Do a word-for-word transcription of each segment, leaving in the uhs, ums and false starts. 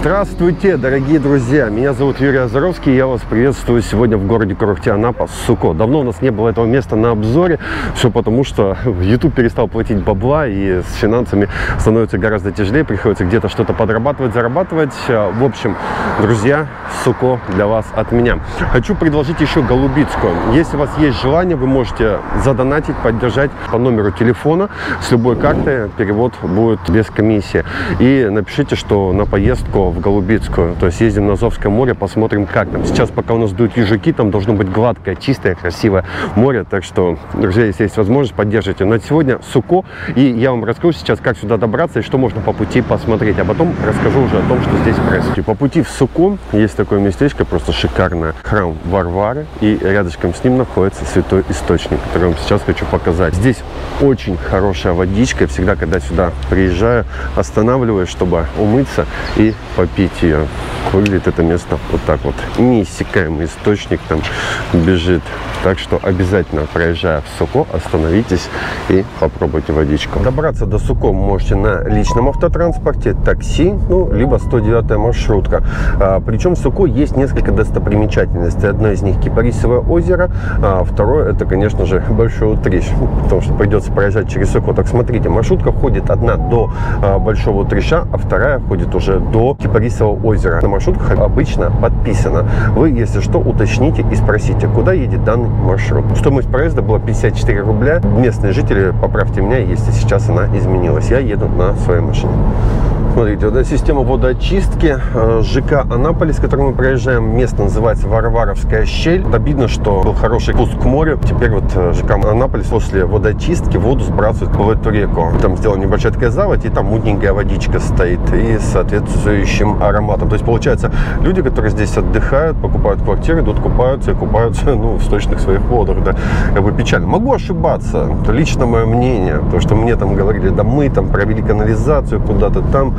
Здравствуйте, дорогие друзья! Меня зовут Юрий Озоровский, и я вас приветствую сегодня в городе Курухти-Анапа, Суко. Давно у нас не было этого места на обзоре, все потому, что YouTube перестал платить бабла, и с финансами становится гораздо тяжелее, приходится где-то что-то подрабатывать, зарабатывать. В общем, друзья, Суко для вас от меня. Хочу предложить еще Голубицкую. Если у вас есть желание, вы можете задонатить, поддержать по номеру телефона с любой карты, перевод будет без комиссии. И напишите, что на поездку в Голубицкую, то есть ездим на Азовское море, посмотрим, как там. Сейчас, пока у нас дуют ежаки, там должно быть гладкое, чистое, красивое море, так что, друзья, если есть возможность, поддержите. На сегодня Суко, и я вам расскажу сейчас, как сюда добраться и что можно по пути посмотреть, а потом расскажу уже о том, что здесь происходит. По пути в Суко есть такое местечко, просто шикарное, храм Варвары, и рядышком с ним находится святой источник, который я вам сейчас хочу показать. Здесь очень хорошая водичка, всегда, когда сюда приезжаю, останавливаюсь, чтобы умыться и попить ее. Выглядит это место вот так вот. Неиссякаемый источник там бежит. Так что обязательно, проезжая в Суко, остановитесь и попробуйте водичку. Добраться до Суко вы можете на личном автотранспорте, такси, ну, либо сто девятая маршрутка. А, причем в Суко есть несколько достопримечательностей. Одно из них Кипарисовое озеро, а второе это, конечно же, Большой Утрищ, потому что придется проезжать через Суко. Так смотрите, маршрутка ходит одна до а, Большого Утриша, а вторая ходит уже до Кипарисового озера. На маршрутках обычно подписано. Вы, если что, уточните и спросите, куда едет данный маршрут. Стоимость проезда была пятьдесят четыре рубля. Местные жители, поправьте меня, если сейчас она изменилась. Я еду на своей машине. Смотрите, вот эта система водоочистки ЖК Анаполис, который мы проезжаем. Место называется Варваровская щель. Обидно, что был хороший пуск к морю. Теперь вот ЖК Анаполис после водоочистки воду сбрасывает в эту реку. Там сделана небольшая такая заводь, и там мутненькая водичка стоит и с соответствующим ароматом. То есть, получается, люди, которые здесь отдыхают, покупают квартиры, идут купаются и купаются, ну, в сточных своих водах, да. Как бы печально. Могу ошибаться. Это лично мое мнение. Потому что мне там говорили, да мы там провели канализацию куда-то там.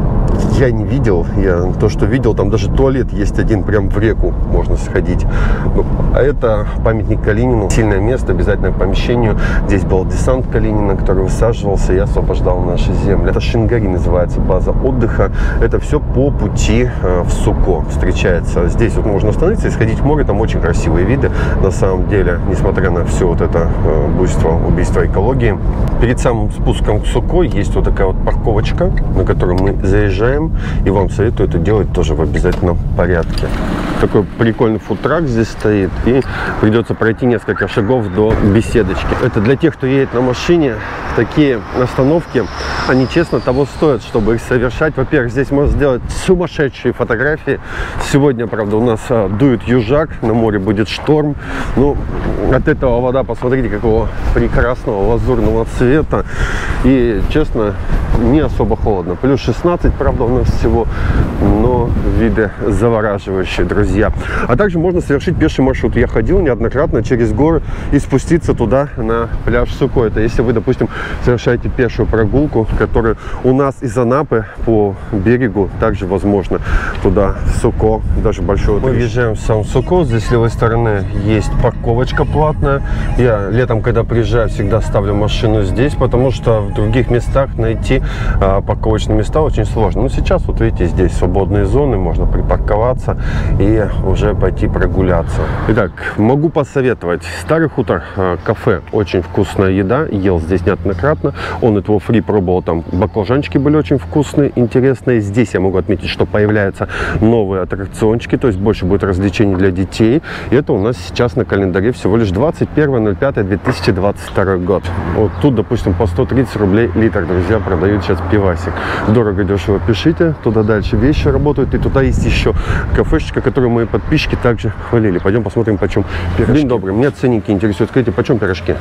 Я не видел, я то, что видел, там даже туалет есть один, прям в реку можно сходить. А это памятник Калинину, сильное место, обязательно к помещению. Здесь был десант Калинина, который высаживался и освобождал наши земли. Это Шингари называется, база отдыха. Это все по пути э, в Суко встречается. Здесь вот можно остановиться и сходить в море, там очень красивые виды. На самом деле, несмотря на все вот это э, буйство, убийство экологии. Перед самым спуском к Суко есть вот такая вот парковочка, на которую мы заезжаем, и вам советую это делать тоже в обязательном порядке. Такой прикольный фудтрак здесь стоит, и придется пройти несколько шагов до беседочки. Это для тех, кто едет на машине. Такие остановки, они честно того стоят, чтобы их совершать. Во-первых, здесь можно сделать сумасшедшие фотографии. Сегодня, правда, у нас а, дует южак, на море будет шторм. Ну, от этого вода, посмотрите, какого прекрасного лазурного цвета. И, честно, не особо холодно. Плюс шестнадцать, правда, у нас всего, но виды завораживающие, друзья. А также можно совершить пеший маршрут. Я ходил неоднократно через горы и спуститься туда, на пляж Суко. Это если вы, допустим, совершаете пешую прогулку, которая у нас из Анапы по берегу также возможно туда, в Суко, даже Большой Утрищ. Мы въезжаем в сам Суко. Здесь с левой стороны есть парковочка платная. Я летом, когда приезжаю, всегда ставлю машину здесь, потому что в других местах найти а, парковочные места очень сложно. Но сейчас, вот видите, здесь свободные зоны, можно припарковаться и уже пойти прогуляться. Итак, могу посоветовать. Старый хутор, а, кафе, очень вкусная еда. Ел здесь неоднократно. Он этого фри пробовал, там баклажанчики были очень вкусные, интересные. Здесь я могу отметить, что появляются новые аттракциончики, то есть больше будет развлечений для детей. И это у нас сейчас на календаре всего лишь двадцать первое ноль пятое две тысячи двадцать второй год. Вот тут, допустим, по сто тридцать рублей литр, друзья, продают сейчас пивасик. Дорого, дешево, пишите. Туда дальше вещи работают. И туда есть еще кафешечка, которую мои подписчики также хвалили. Пойдем посмотрим, почем пирожки. День добрый, меня ценники интересуют. Скажите, почем пирожки?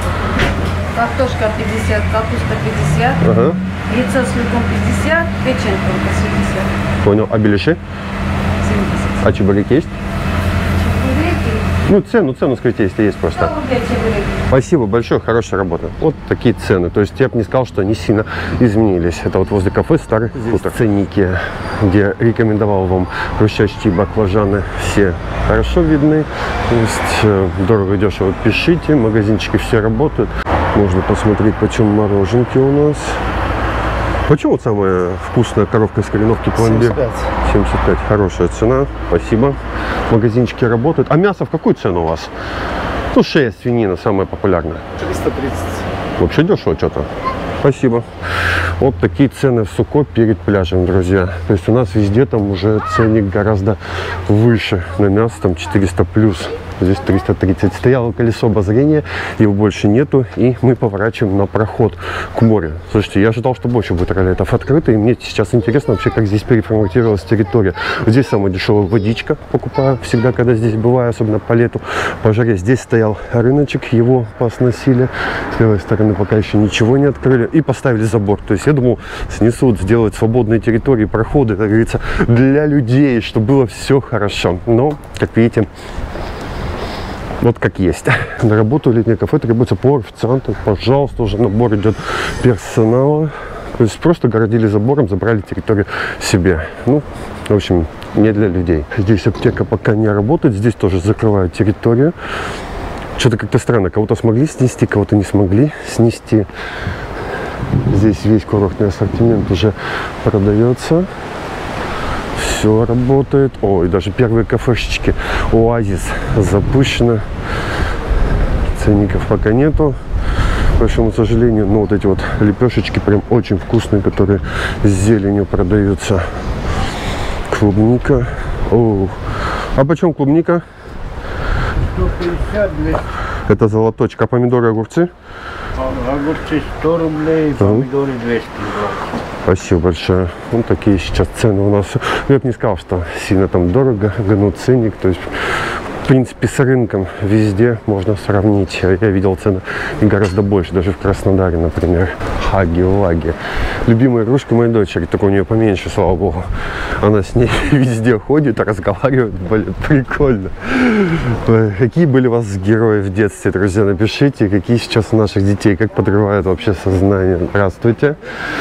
Картошка пятьдесят, капуста пятьдесят, ага. Яйцо с луком пятьдесят, печень только семьдесят. Понял. А беляши? семьдесят. А чебуреки есть? Чебуреки? Ну, цену, цену скажите, если есть просто. сто рублей чебуреки. Спасибо большое, хорошая работа. Вот такие цены. То есть я бы не сказал, что они сильно изменились. Это вот возле кафе Старый Хутор. Ценники, где рекомендовал вам хрустящие баклажаны, все хорошо видны. То есть дорого, дешево пишите. Магазинчики все работают. Можно посмотреть, почем мороженки у нас. Почему самая вкусная коровка из кореновки пломбир? семьдесят пять. Хорошая цена. Спасибо. Магазинчики работают. А мясо в какую цену у вас? Ну, шея, свинина самая популярная. триста тридцать. Вообще дешево что-то. Спасибо. Вот такие цены в Суко перед пляжем, друзья. То есть у нас везде там уже ценник гораздо выше. На мясо там четыреста плюс. Здесь триста тридцать. Стояло колесо обозрения, его больше нету, и мы поворачиваем на проход к морю. Слушайте, я ожидал, что больше будет ролетов открыто, и мне сейчас интересно вообще, как здесь переформатировалась территория. Здесь самая дешевая водичка, покупаю всегда, когда здесь бываю, особенно по лету. По жаре здесь стоял рыночек, его посносили. С левой стороны пока еще ничего не открыли, и поставили забор. То есть я думал, снесут, сделают свободные территории, проходы, как говорится, для людей, чтобы было все хорошо. Но, как видите, вот как есть. На работу летнее кафе требуется по официанту. Пожалуйста, уже набор идет персонала. То есть просто городили забором, забрали территорию себе. Ну, в общем, не для людей. Здесь аптека пока не работает. Здесь тоже закрывают территорию. Что-то как-то странно. Кого-то смогли снести, кого-то не смогли снести. Здесь весь курортный ассортимент уже продается. Все работает. О, и даже первые кафешечки. Оазис запущено. Ценников пока нету, к большому сожалению. Но вот эти вот лепешечки прям очень вкусные, которые с зеленью продаются. Клубника. О, а почем клубника? сто пятьдесят, двести. Это золоточек. А помидоры, огурцы? Огурцы сто рублей, помидоры двести. Спасибо большое. Вот такие сейчас цены у нас. Я бы не сказал, что сильно там дорого, гнут ценник. То есть, в принципе, с рынком везде можно сравнить. Я видел цены гораздо больше, даже в Краснодаре, например. Хаги-лаги. Любимая игрушка моей дочери, только у нее поменьше, слава богу. Она с ней везде ходит, разговаривает, блин, прикольно. Ой, какие были у вас герои в детстве, друзья, напишите, какие сейчас у наших детей, как подрывают вообще сознание. Здравствуйте.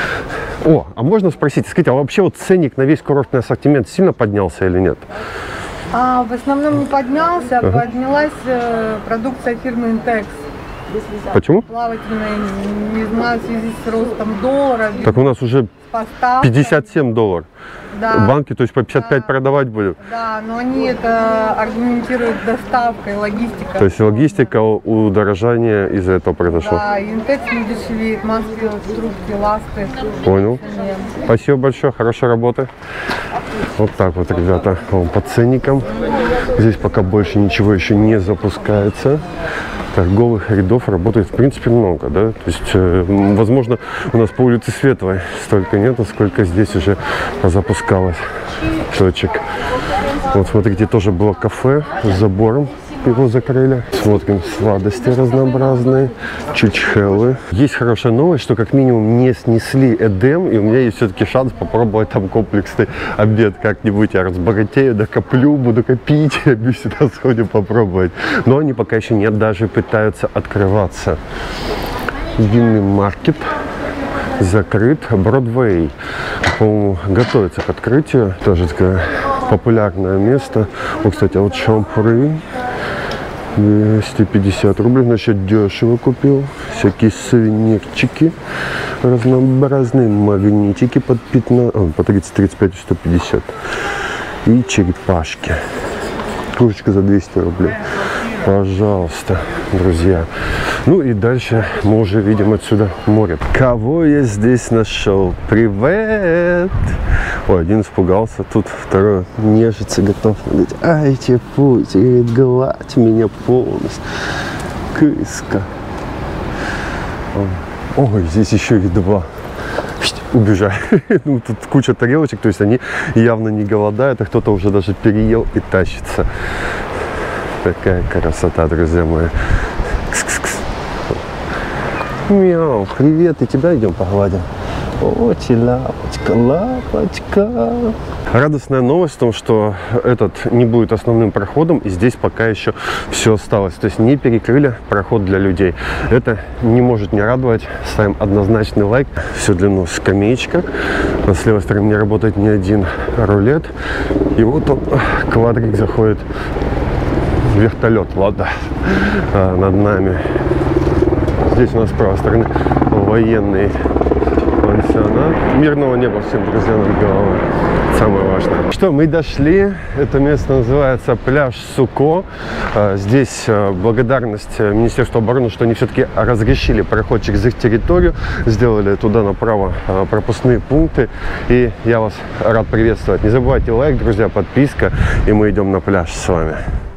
О, а можно спросить, скажите, а вообще вот ценник на весь курортный ассортимент сильно поднялся или нет? А, в основном не поднялся, Ага. поднялась э, продукция фирмы Интекс. Почему? Плавательная, не знаю, в связи с ростом доллара. Так у нас уже поставкой. пятьдесят семь долларов. Да. Банки, то есть по пятьдесят пять Да. продавать будут. Да, но они это аргументируют доставкой, логистикой. То есть логистика, удорожание из-за этого произошло. Да, Интекс не дешевеет, маски, трубки, ласты. Понял. Нет. Спасибо большое, хорошей работы. Вот так вот, ребята, вон по ценникам. Здесь пока больше ничего еще не запускается. Торговых рядов работает, в принципе, много, да. То есть, э, возможно, у нас по улице Светлой столько нету, сколько здесь уже запускалось точек. Вот, смотрите, тоже было кафе с забором. Его закрыли. Смотрим, сладости разнообразные, чучхелы. Есть хорошая новость, что как минимум не снесли Эдем, и у меня есть все-таки шанс попробовать там комплексный обед как-нибудь. Я разбогатею, докоплю, буду копить, и сюда сходим попробовать. Но они пока еще нет, даже пытаются открываться. Винный маркет закрыт. Бродвей, по-моему, готовится к открытию. Тоже такое популярное место. Вот, кстати, вот шампуры. двести пятьдесят рублей, значит, дешево купил. Всякие сувенирчики разнообразные, магнитики под пятнадцать, а, по тридцать, тридцать пять и сто пятьдесят. И черепашки. Кружечка за двести рублей. Пожалуйста, друзья. Ну и дальше мы уже видим отсюда море. Кого я здесь нашел? Привет! Ой, один испугался, тут второй нежится, готов. Говорит, ай, путь, говорит, гладь меня полностью. Кыска. Ой, здесь еще и два. Убежали. Ну, тут куча тарелочек, то есть они явно не голодают, а кто-то уже даже переел и тащится. Такая красота, друзья мои. Кс-кс-кс. Мяу, привет, и тебя идем погладим. Очень лапочка, лапочка. Радостная новость в том, что этот не будет основным проходом, и здесь пока еще все осталось. То есть не перекрыли проход для людей. Это не может не радовать. Ставим однозначный лайк. Всю длину скамеечка. С левой стороны не работает ни один рулет. И вот он, квадрик, заходит. Вертолет, ладно, а, над нами. Здесь у нас с правой стороны военный пансионат. Мирного неба всем, друзья, над головой. Самое важное. Что, мы дошли. Это место называется пляж Суко. Здесь благодарность Министерству обороны, что они все-таки разрешили проход через их территорию. Сделали туда направо пропускные пункты. И я вас рад приветствовать. Не забывайте лайк, друзья, подписка. И мы идем на пляж с вами.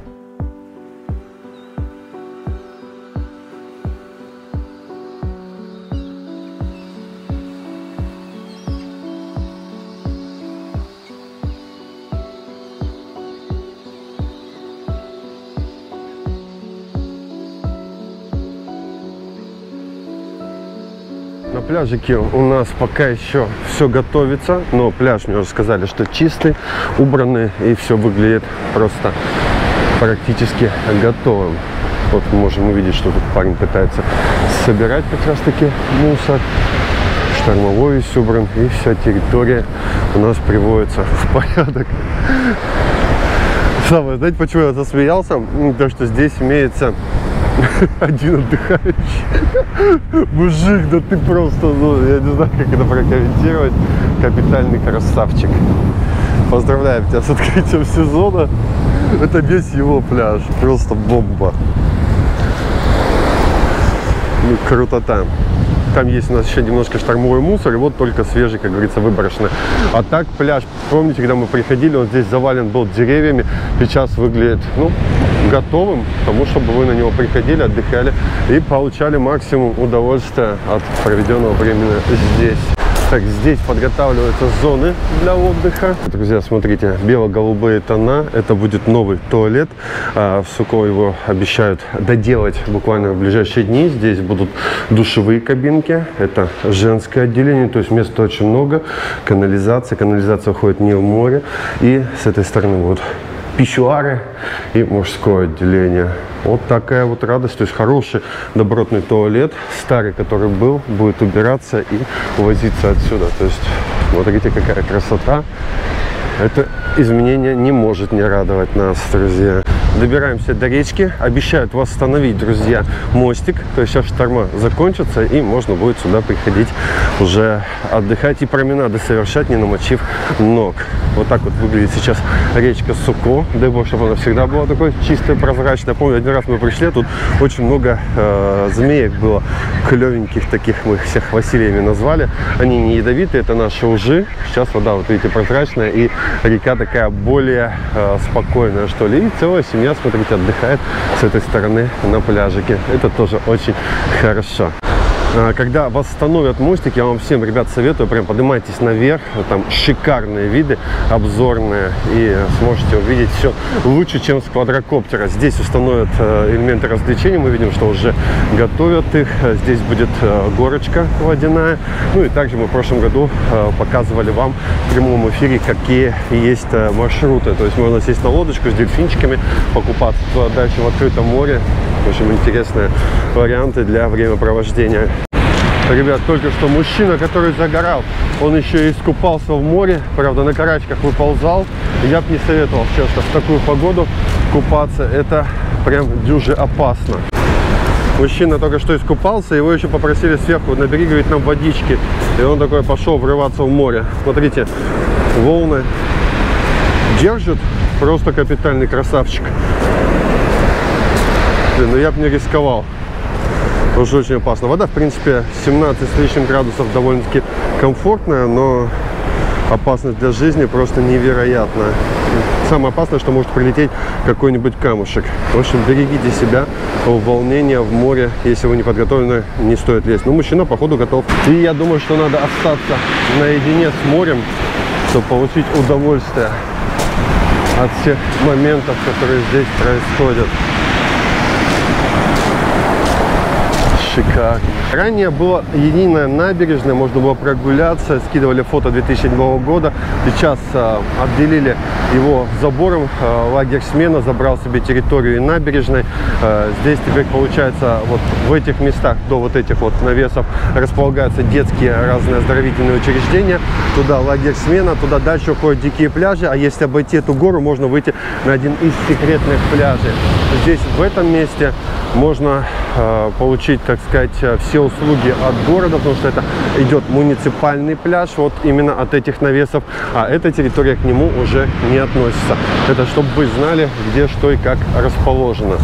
На пляжике у нас пока еще все готовится, но пляж, мне уже сказали, что чистый, убранный, и все выглядит просто практически готовым. Вот мы можем увидеть, что тут парень пытается собирать как раз таки мусор. Штормовой весь убран, и вся территория у нас приводится в порядок. Самое, знаете, почему я засмеялся? Потому что здесь имеется один отдыхающий мужик, да ты просто, ну, я не знаю, как это прокомментировать. Капитальный красавчик. Поздравляем тебя с открытием сезона. Это весь его пляж, просто бомба. Ну, крутота. Там есть у нас еще немножко штормовой мусор, и вот только свежий, как говорится, выброшенный. А так пляж, помните, когда мы приходили, он здесь завален был деревьями, сейчас выглядит, ну, готовым к тому, чтобы вы на него приходили, отдыхали и получали максимум удовольствия от проведенного времени здесь. Так, здесь подготавливаются зоны для отдыха. Друзья, смотрите, бело-голубые тона. Это будет новый туалет. В Суко его обещают доделать буквально в ближайшие дни. Здесь будут душевые кабинки. Это женское отделение, то есть места очень много. Канализация. Канализация уходит не в море. И с этой стороны вот писсуары и мужское отделение. Вот такая вот радость. То есть хороший добротный туалет, старый, который был, будет убираться и увозиться отсюда. То есть смотрите, какая красота. Это изменение не может не радовать нас, друзья. Добираемся до речки. Обещают восстановить, друзья, мостик. То есть сейчас шторма закончатся, и можно будет сюда приходить уже отдыхать и променады совершать, не намочив ног. Вот так вот выглядит сейчас речка Суко. Дай бог, чтобы она всегда была такой чистой, прозрачной. Помню, один раз мы пришли, тут очень много э, змеек было. Клевеньких таких, мы их всех Василиями назвали. Они не ядовитые, это наши ужи. Сейчас вода, вот видите, прозрачная, и река такая более э, спокойная, что ли. И целая семья, смотрите, отдыхает с этой стороны на пляжике. Это тоже очень хорошо. Когда восстановят мостик, я вам всем, ребят, советую, прям поднимайтесь наверх, там шикарные виды, обзорные, и сможете увидеть все лучше, чем с квадрокоптера. Здесь установят элементы развлечений, мы видим, что уже готовят их. Здесь будет горочка водяная. Ну и также мы в прошлом году показывали вам в прямом эфире, какие есть маршруты. То есть можно сесть на лодочку с дельфинчиками, покупаться дальше в открытом море. В общем, интересные варианты для времяпровождения. Ребят, только что мужчина, который загорал, он еще и искупался в море, правда, на карачках выползал. Я бы не советовал, честно, в такую погоду купаться, это прям дюже опасно. Мужчина только что искупался, его еще попросили сверху на берег, говорит, нам водички. И он такой пошел врываться в море. Смотрите, волны держат, просто капитальный красавчик. Но я бы не рисковал. Уже очень опасно. Вода, в принципе, семнадцать с лишним градусов, довольно-таки комфортная, но опасность для жизни просто невероятная. Самое опасное, что может прилететь какой-нибудь камушек. В общем, берегите себя в волнении в море. Если вы не подготовлены, не стоит лезть. Но мужчина, походу, готов. И я думаю, что надо остаться наедине с морем, чтобы получить удовольствие от всех моментов, которые здесь происходят. Шикарно. Ранее была единая набережная, можно было прогуляться, скидывали фото две тысячи седьмого года. Сейчас э, отделили его забором, э, лагерь смена забрал себе территорию и набережной. Э, здесь теперь получается вот в этих местах до вот этих вот навесов располагаются детские разные оздоровительные учреждения. Туда лагерь смена, туда дальше уходят дикие пляжи, а если обойти эту гору, можно выйти на один из секретных пляжей. Здесь в этом месте можно э, получить, так сказать, все услуги от города, потому что это идет муниципальный пляж, вот именно от этих навесов, а эта территория к нему уже не относится. Это чтобы вы знали, где что и как расположено.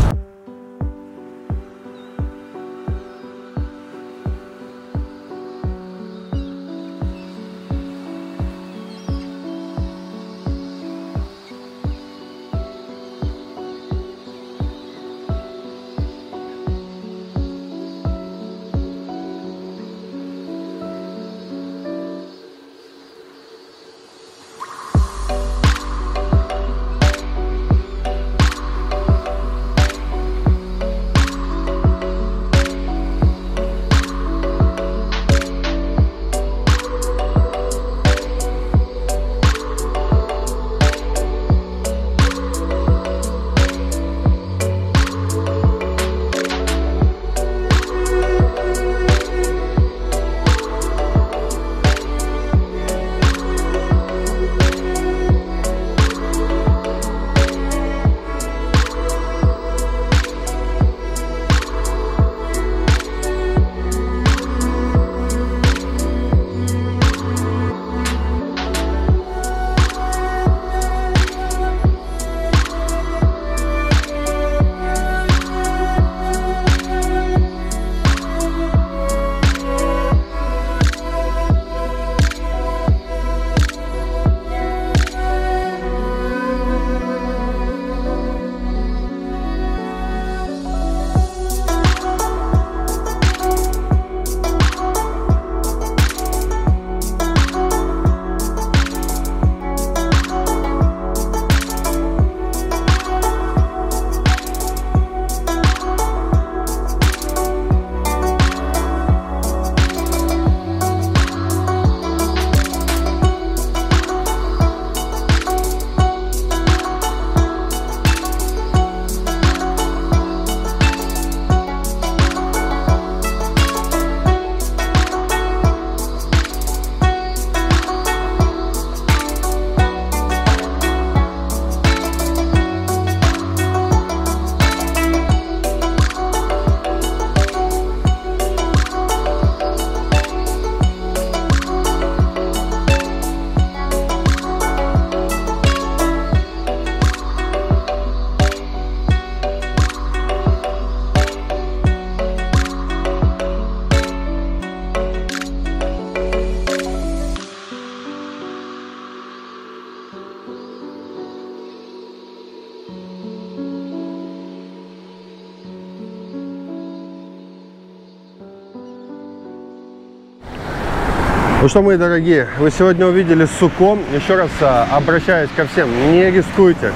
Ну что, мои дорогие, вы сегодня увидели Суко. Еще раз а, обращаюсь ко всем, не рискуйте.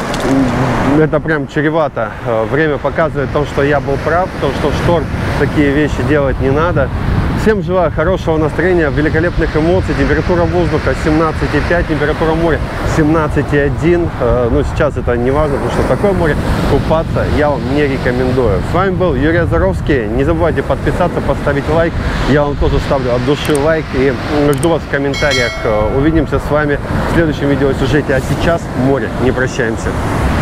Это прям чревато. Время показывает то, что я был прав, то, что в шторм такие вещи делать не надо. Всем желаю хорошего настроения, великолепных эмоций. Температура воздуха семнадцать и пять, температура моря семнадцать и один. Ну, сейчас это не важно, потому что такое море купаться я вам не рекомендую. С вами был Юрий Озаровский. Не забывайте подписаться, поставить лайк. Я вам тоже ставлю от души лайк. И жду вас в комментариях. Увидимся с вами в следующем видеосюжете. А сейчас море. Не прощаемся.